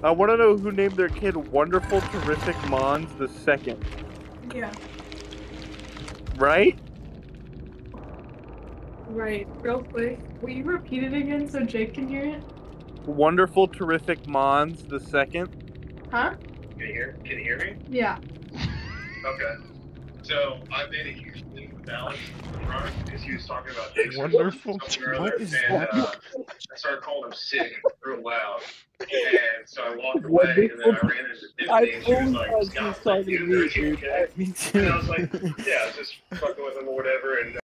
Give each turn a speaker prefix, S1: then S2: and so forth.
S1: I want to know who named their kid Wonderful Terrific Monds the Second.
S2: Yeah.
S1: Right?
S2: Right. Real quick, will you repeat it again so Jake can hear it?
S1: Wonderful Terrific Monds the Second.
S2: Huh?
S3: Can you hear me?
S2: Yeah.
S3: Okay. So I made a huge thing with Alex because he was talking about Jake's
S4: Wonderful.
S3: What is that? I started calling him sick real loud. And so I walked away, and then I ran into Tiffany, and she was like, Scott, like, dude, are you okay?
S5: Me too.
S3: And I was like, yeah, I was just fucking with him or whatever, and